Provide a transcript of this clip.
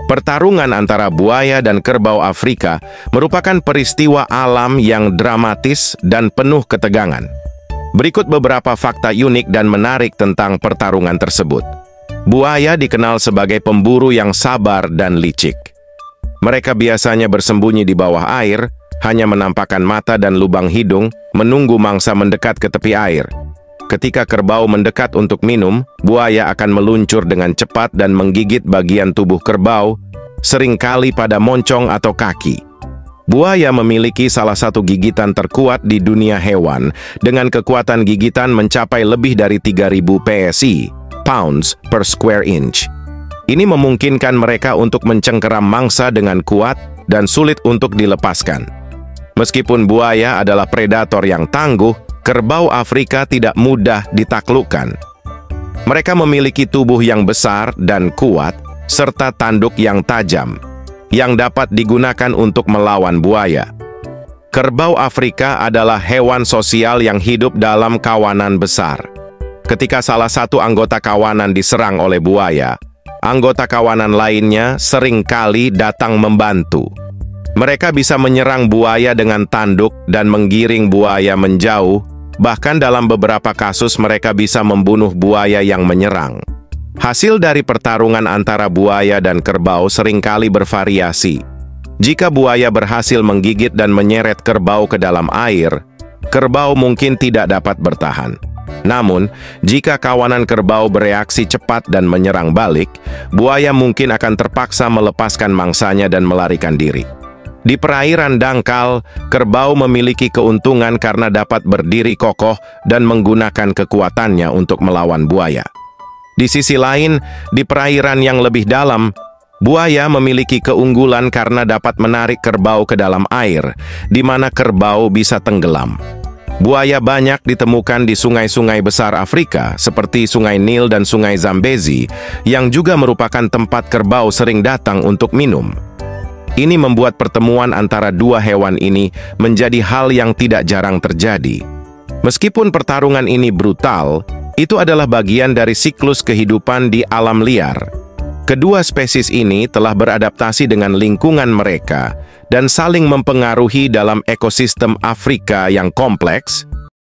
Pertarungan antara buaya dan kerbau Afrika merupakan peristiwa alam yang dramatis dan penuh ketegangan. Berikut beberapa fakta unik dan menarik tentang pertarungan tersebut. Buaya dikenal sebagai pemburu yang sabar dan licik. Mereka biasanya bersembunyi di bawah air, hanya menampakkan mata dan lubang hidung, menunggu mangsa mendekat ke tepi air. Ketika kerbau mendekat untuk minum, buaya akan meluncur dengan cepat dan menggigit bagian tubuh kerbau, seringkali pada moncong atau kaki. Buaya memiliki salah satu gigitan terkuat di dunia hewan, dengan kekuatan gigitan mencapai lebih dari 3.000 PSI, pounds per square inch. Ini memungkinkan mereka untuk mencengkeram mangsa dengan kuat dan sulit untuk dilepaskan. Meskipun buaya adalah predator yang tangguh, kerbau Afrika tidak mudah ditaklukkan. Mereka memiliki tubuh yang besar dan kuat, serta tanduk yang tajam, yang dapat digunakan untuk melawan buaya. Kerbau Afrika adalah hewan sosial yang hidup dalam kawanan besar. Ketika salah satu anggota kawanan diserang oleh buaya, anggota kawanan lainnya seringkali datang membantu. Mereka bisa menyerang buaya dengan tanduk dan menggiring buaya menjauh. Bahkan dalam beberapa kasus mereka bisa membunuh buaya yang menyerang. Hasil dari pertarungan antara buaya dan kerbau seringkali bervariasi. Jika buaya berhasil menggigit dan menyeret kerbau ke dalam air, kerbau mungkin tidak dapat bertahan. Namun, jika kawanan kerbau bereaksi cepat dan menyerang balik, buaya mungkin akan terpaksa melepaskan mangsanya dan melarikan diri. Di perairan dangkal, kerbau memiliki keuntungan karena dapat berdiri kokoh dan menggunakan kekuatannya untuk melawan buaya. Di sisi lain, di perairan yang lebih dalam, buaya memiliki keunggulan karena dapat menarik kerbau ke dalam air, di mana kerbau bisa tenggelam. Buaya banyak ditemukan di sungai-sungai besar Afrika, seperti Sungai Nil dan Sungai Zambezi, yang juga merupakan tempat kerbau sering datang untuk minum. Ini membuat pertemuan antara dua hewan ini menjadi hal yang tidak jarang terjadi. Meskipun pertarungan ini brutal, itu adalah bagian dari siklus kehidupan di alam liar. Kedua spesies ini telah beradaptasi dengan lingkungan mereka dan saling mempengaruhi dalam ekosistem Afrika yang kompleks,